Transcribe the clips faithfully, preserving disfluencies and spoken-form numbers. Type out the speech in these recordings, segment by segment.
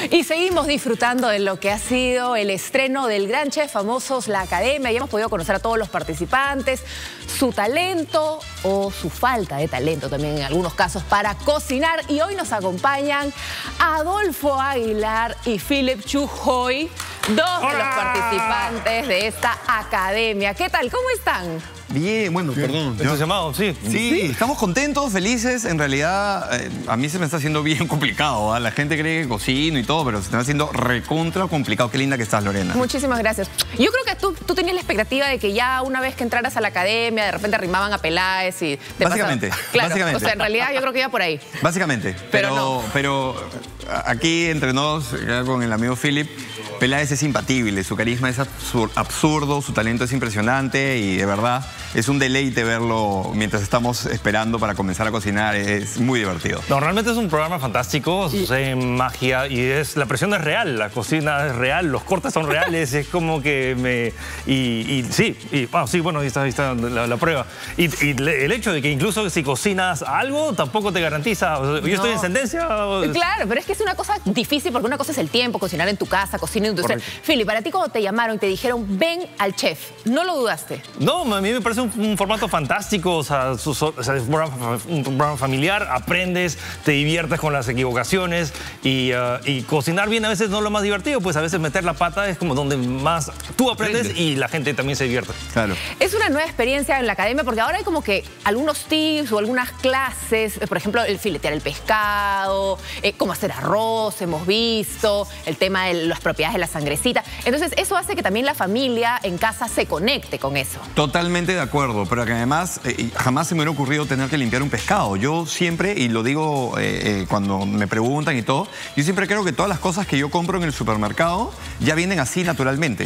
Y seguimos disfrutando de lo que ha sido el estreno del Gran Chef Famosos, la Academia. Y hemos podido conocer a todos los participantes, su talento o su falta de talento también en algunos casos para cocinar. Y hoy nos acompañan Adolfo Aguilar y Philip Chujoy, dos ¡Hola! de los participantes de esta academia. ¿Qué tal? ¿Cómo están? Bien, bueno, bien. Perdón. ¿Estás llamado? Sí. sí. Sí, estamos contentos, felices. En realidad, eh, a mí se me está haciendo bien complicado. ¿eh? La gente cree que cocino y todo, pero se está haciendo recontra complicado. Qué linda que estás, Lorena. Muchísimas gracias. Yo creo que tú, tú tenías la expectativa de que ya una vez que entraras a la academia, de repente arrimaban a Peláez y... De básicamente, pasado, claro, básicamente. O sea, en realidad yo creo que iba por ahí. Básicamente. Pero, pero no. Pero aquí entre nos, con el amigo Philip, Peláez es imbatible. Su carisma es absurdo, su talento es impresionante y de verdad es un deleite verlo mientras estamos esperando para comenzar a cocinar. Es muy divertido. No, realmente es un programa fantástico, y... es magia y es la presión es real, la cocina es real, los cortes son reales, es como que me... Y, y sí, y, ah, sí, bueno, ahí está, ahí está la, la prueba. Y, y el hecho de que incluso si cocinas algo, tampoco te garantiza... O sea, yo no. estoy en sentencia... Claro, pero es que es una cosa difícil porque una cosa es el tiempo, cocinar en tu casa, cocinar en tu... Philip, para ti cuando te llamaron y te dijeron, ven al chef, ¿no lo dudaste? No, a mí me parece un, un formato fantástico, o sea, su, o sea, es un programa, un programa familiar, aprendes, te diviertes con las equivocaciones y, uh, y cocinar bien a veces no es lo más divertido, pues a veces meter la pata es como donde más tú aprendes, aprendes. y la gente también se divierte. Claro. Es una nueva experiencia en la academia porque ahora hay como que algunos tips o algunas clases, por ejemplo, el filetear el pescado, eh, cómo hacer arroz, hemos visto, el tema de las propiedades de la sangrecita. Entonces eso hace que también la familia en casa se conecte con eso. Totalmente de acuerdo, pero que además eh, jamás se me hubiera ocurrido tener que limpiar un pescado. Yo siempre, y lo digo eh, eh, cuando me preguntan y todo, yo siempre creo que todas las cosas que yo compro en el supermercado ya vienen así naturalmente.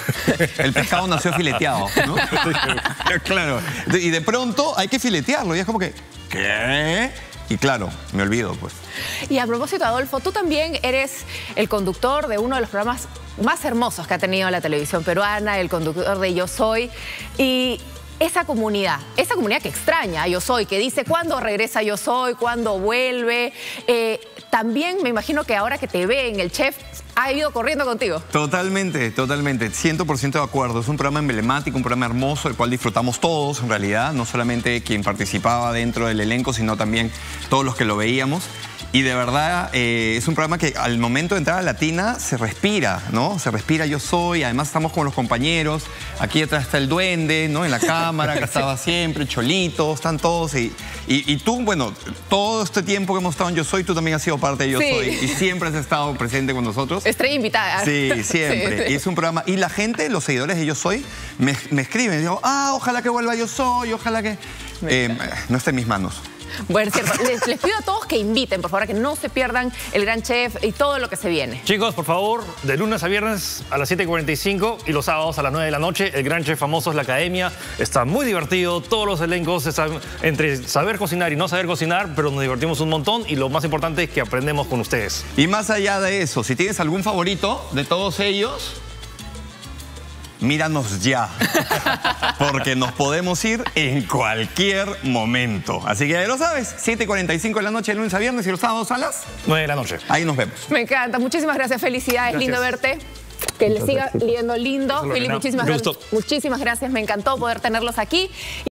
El pescado nació fileteado, ¿no? Claro. Y de pronto hay que filetearlo y es como que, ¿qué? Y claro, me olvido, pues. Y a propósito, Adolfo, tú también eres el conductor de uno de los programas más hermosos que ha tenido la televisión peruana, el conductor de Yo Soy. Y esa comunidad, esa comunidad que extraña a Yo Soy, que dice cuándo regresa Yo Soy, cuándo vuelve. Eh, también me imagino que ahora que te ven, el chef ha ido corriendo contigo. Totalmente, totalmente, cien por ciento de acuerdo. Es un programa emblemático, un programa hermoso, el cual disfrutamos todos en realidad, no solamente quien participaba dentro del elenco, sino también todos los que lo veíamos. Y de verdad eh, es un programa que al momento de entrar a Latina se respira, ¿no? Se respira Yo Soy, además estamos con los compañeros, aquí detrás está el duende, ¿no? En la cámara, que estaba siempre, Cholito, están todos. Y, y, y tú, bueno, todo este tiempo que hemos estado en Yo Soy, tú también has sido parte de Yo sí. Soy y siempre has estado presente con nosotros. Estrella invitada. Sí, siempre. Sí, sí. Y es un programa, y la gente, los seguidores de Yo Soy, me, me escriben, digo, ah, ojalá que vuelva Yo Soy, ojalá que... Eh, no está en mis manos. Bueno, es cierto. Les, les pido a todos que inviten, por favor, que no se pierdan el Gran Chef y todo lo que se viene. Chicos, por favor, de lunes a viernes a las siete y cuarenta y cinco y los sábados a las nueve de la noche, el Gran Chef Famosos, la Academia. Está muy divertido, todos los elencos están entre saber cocinar y no saber cocinar, pero nos divertimos un montón y lo más importante es que aprendemos con ustedes. Y más allá de eso, si tienes algún favorito de todos ellos, míranos ya, porque nos podemos ir en cualquier momento. Así que ya lo sabes, siete y cuarenta y cinco de la noche, de lunes a viernes y los sábados a las nueve de la noche. Ahí nos vemos. Me encanta, muchísimas gracias, felicidades, Gracias. Lindo verte. Que les siga liendo lindo. Philip, muchísimas gracias. Muchísimas gracias, me encantó poder tenerlos aquí.